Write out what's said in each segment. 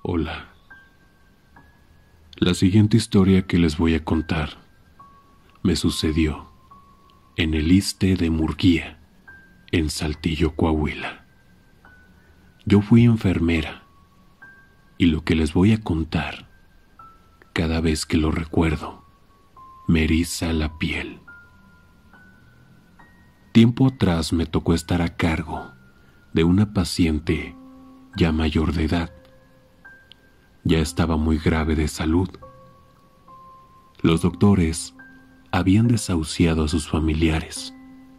Hola. La siguiente historia que les voy a contar me sucedió en el Iste de Murguía, en Saltillo, Coahuila. Yo fui enfermera y lo que les voy a contar, cada vez que lo recuerdo, me eriza la piel. Tiempo atrás me tocó estar a cargo de una paciente ya mayor de edad. Ya estaba muy grave de salud. Los doctores habían desahuciado a sus familiares.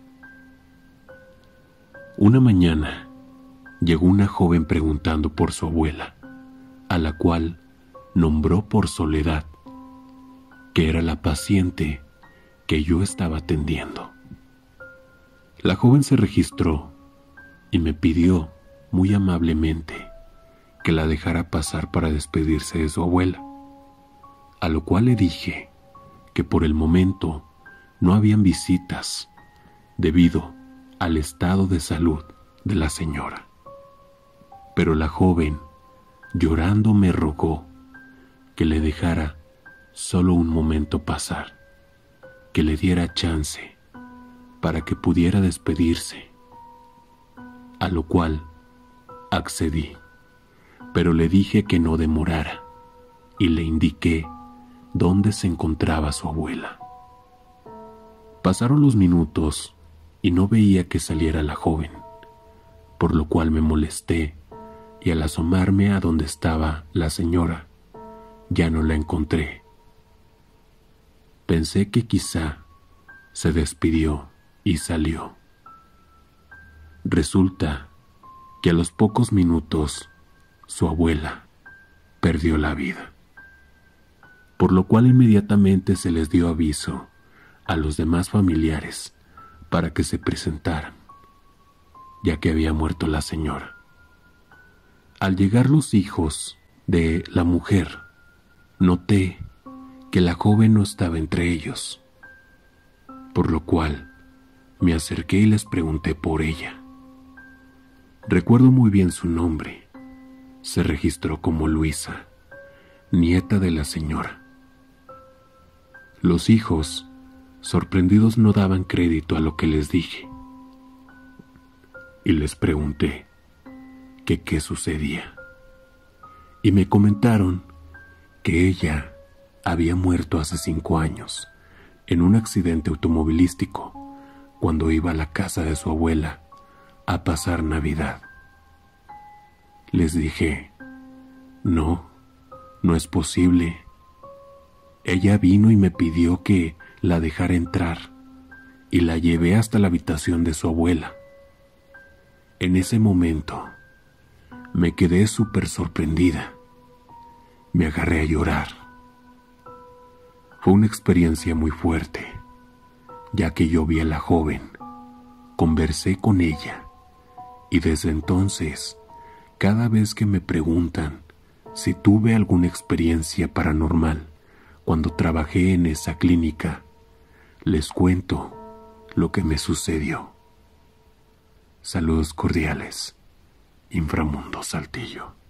Una mañana llegó una joven preguntando por su abuela, a la cual nombró por Soledad, que era la paciente que yo estaba atendiendo. La joven se registró y me pidió muy amablemente que la dejara pasar para despedirse de su abuela, a lo cual le dije que por el momento no habían visitas debido al estado de salud de la señora. Pero la joven, llorando, me rogó que le dejara solo un momento pasar, que le diera chance para que pudiera despedirse, a lo cual accedí. Pero le dije que no demorara y le indiqué dónde se encontraba su abuela. Pasaron los minutos y no veía que saliera la joven, por lo cual me molesté y al asomarme a donde estaba la señora, ya no la encontré. Pensé que quizá se despidió y salió. Resulta que a los pocos minutos su abuela perdió la vida, por lo cual inmediatamente se les dio aviso a los demás familiares para que se presentaran, ya que había muerto la señora. Al llegar los hijos de la mujer, noté que la joven no estaba entre ellos, por lo cual me acerqué y les pregunté por ella. Recuerdo muy bien su nombre. Se registró como Luisa, nieta de la señora. Los hijos, sorprendidos, no daban crédito a lo que les dije. Y les pregunté que qué sucedía. Y me comentaron que ella había muerto hace 5 años en un accidente automovilístico cuando iba a la casa de su abuela a pasar Navidad. Les dije, no es posible. Ella vino y me pidió que la dejara entrar y la llevé hasta la habitación de su abuela. En ese momento me quedé súper sorprendida. Me agarré a llorar. Fue una experiencia muy fuerte, ya que yo vi a la joven, conversé con ella y desde entonces, cada vez que me preguntan si tuve alguna experiencia paranormal cuando trabajé en esa clínica, les cuento lo que me sucedió. Saludos cordiales, Inframundo Saltillo.